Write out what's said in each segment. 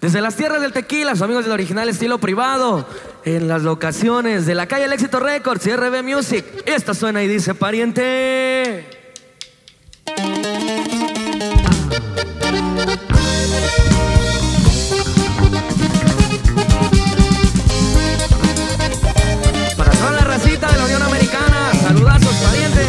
Desde las tierras del tequila, sus amigos del original estilo privado, en las locaciones de la calle El Éxito Records y RB Music. Esta suena y dice: pariente. Para toda la racita de la Unión Americana, saludazos, pariente.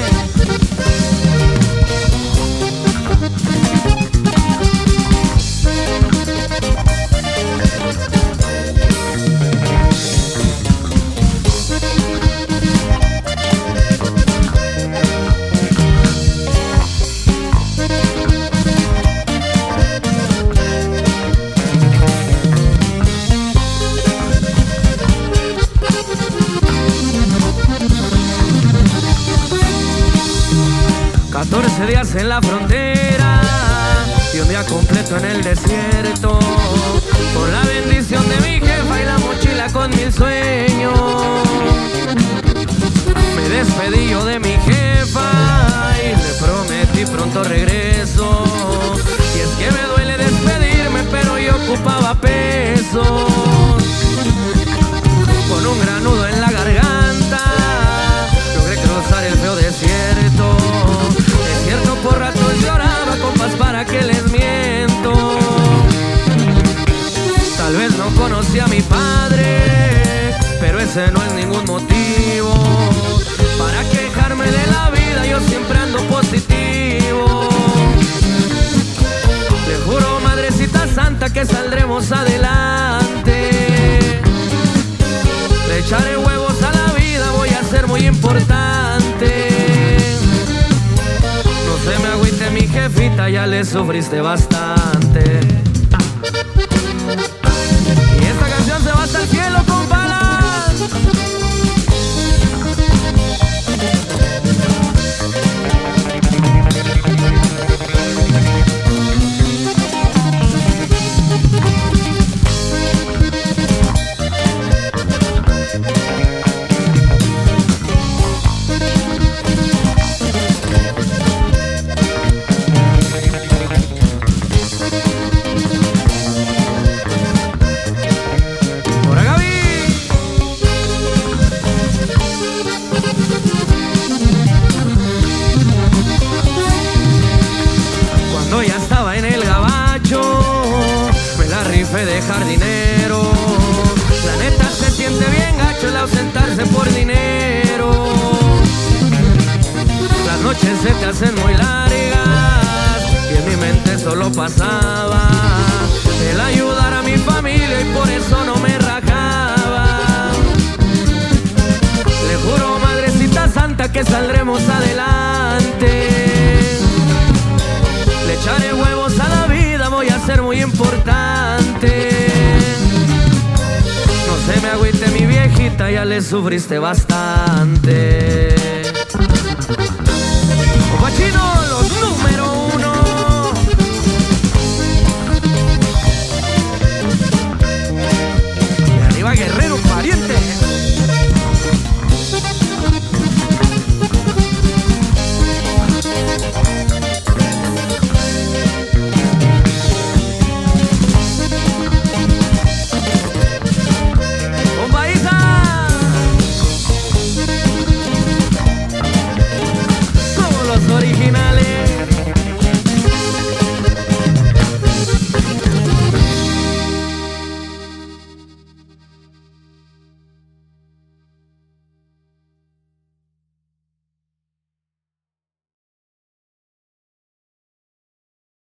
14 días en la frontera y un día completo en el desierto, por la bendición de mi jefa y la mochila con 1000 sueños. Me despedí yo de mi jefa y le prometí pronto regreso. Y es que me duele despedirme, pero yo ocupaba pesos. Con un gran nudo en la garganta logré cruzar el feo desierto. Desierto por ratos lloraba, compas, para que les miento. Tal vez no conocí a mi padre, pero ese no es ningún motivo para quejarme de la vida. Yo siempre ando positivo. Le juro, Madrecita Santa, que saldremos adelante. Le echaré huevos a la vida, voy a ser muy importante. No se me agüite mi jefita, ya le sufriste bastante. Y esta canción se va hasta el cielo, compadre. De jardinero, la neta se siente bien gacho el ausentarse por dinero. Las noches se te hacen muy largas y en mi mente solo pasaba el ayudar a mi familia, y por eso no me rajaba. Le juro, Madrecita Santa, que saldremos adelante. Le echaré huevos a la vida, voy a ser muy importante. No se me agüite mi viejita, ya le sufriste bastante.